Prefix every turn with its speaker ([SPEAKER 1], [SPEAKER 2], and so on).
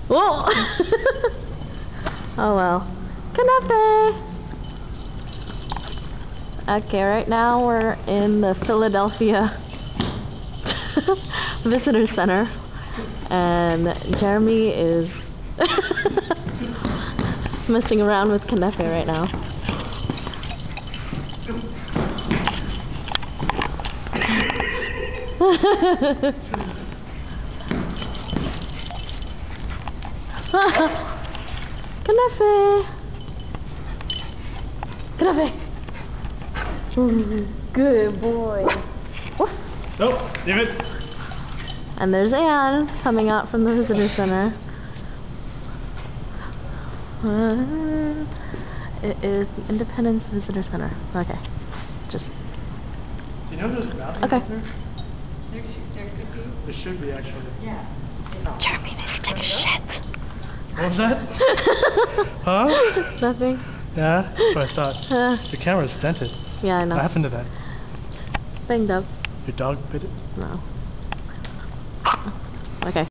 [SPEAKER 1] Whoa! Oh well. Kenafeh! Okay, right now we're in the Philadelphia Visitor Center, and Jeremy is messing around with Kenafeh right now. Kenafeh! Kenafeh! Good boy. Woof.
[SPEAKER 2] Nope, leave it.
[SPEAKER 1] And there's Anne coming out from the visitor center. It is the Independence Visitor Center. Okay. Just.
[SPEAKER 2] Do you know there's a bathroom
[SPEAKER 1] Okay.
[SPEAKER 2] out there?
[SPEAKER 3] There could be.
[SPEAKER 2] There should be, actually.
[SPEAKER 3] Yeah.
[SPEAKER 1] Jeremy needs to take a shit.
[SPEAKER 2] What was that? Huh?
[SPEAKER 1] Nothing.
[SPEAKER 2] Yeah, that's what I thought. The camera's dented.
[SPEAKER 1] Yeah, I know.
[SPEAKER 2] What happened to that?
[SPEAKER 1] Banged up.
[SPEAKER 2] Your dog bit it?
[SPEAKER 1] No. Okay.